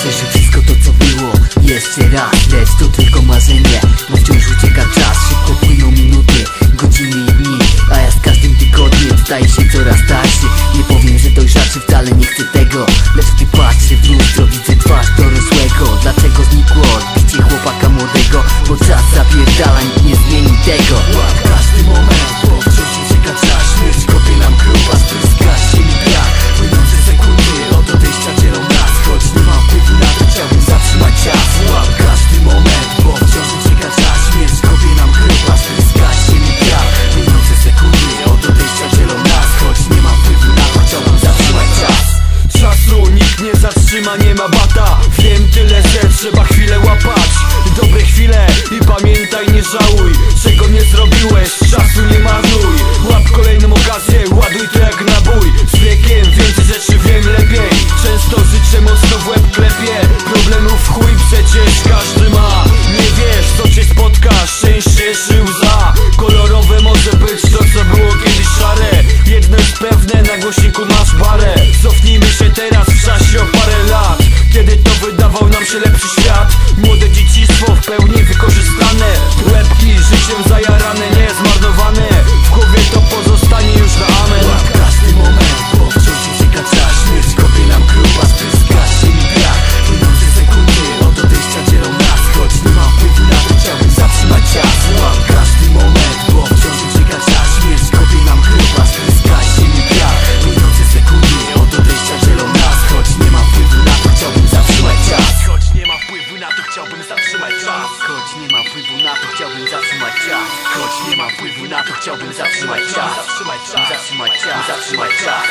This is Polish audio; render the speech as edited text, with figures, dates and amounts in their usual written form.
przeżył wszystko to co było jeszcze raz, lecz to tylko marzenie, bo wciąż ucieka czas. Szybko płyną minuty, godziny i dni, a ja z każdym tygodniem staję się coraz starszy. Nie powiem, że dojrzalszy, wcale nie chcę tego, lecz gdy patrzę w lustro, widzę twarz dorosłego. Dlaczego znikło odbicie chłopaka młodego? Bo czas zapierdala, nikt nie zmieni tego. Łap każdy moment, bo wciąż ucieka czas. Śmierć kopie nam grupa, spryska się i piach. Płynące sekundy od odejścia dzielą nas, choć nie mam wpływu na to, chciałbym zatrzymać czas. Łap każdy moment, bo wciąż ucieka czas. Śmierć kopie nam grupa, spryska się i piach. Płynące sekundy od odejścia dzielą nas, choć nie mam wpływu na to, chciałbym zatrzymać czas. Czasu nikt nie zatrzyma, nie ma bata. Wiem tyle, że trzeba chwilę łapać dobre chwile i pamiętaj, nie żałuj czego nie zrobiłeś, czasu nie marnuj. Łap kolejną okazję, ładuj to jak nabój. Z wiekiem więcej rzeczy wiem lepiej, często życie mocno w łeb klepie. Problemów w chuj przecież każdy ma. Nie wiesz co cię spotka, szczęście czy łza. Kolorowe może być to co było kiedyś szare. Jedno jest pewne, na głośniku masz barę. Cofnijmy się teraz w czasie o parę lat, kiedy to wydawał nam się lepszy świat. Młode dzieciństwo w pełni wykorzystane, łebki życiem zajarane, nie zmarnowane. W głowie to pozostanie już na amen. Łap każdy moment, bo wciąż ucieka czas. Śmierć kopie nam grupa, spryska się i piach. Płynące sekundy od odejścia dzielą nas, choć nie mam wpływu na to, chciałbym zatrzymać czas. Łap każdy moment, bo wciąż ucieka czas. Śmierć kopie nam grupa, spryska się i piach. Płynące sekundy od odejścia dzielą nas, choć nie mam wpływu na to, chciałbym zatrzymać czas. Choć nie ma wpływu na to, chciałbym zatrzymać czas. Choć nie ma wpływu na to, chciałbym zatrzymać czas. Choć nie ma wpływu na to, chciałbym zatrzymać czas. Zatrzymać czas. Zatrzymać czas.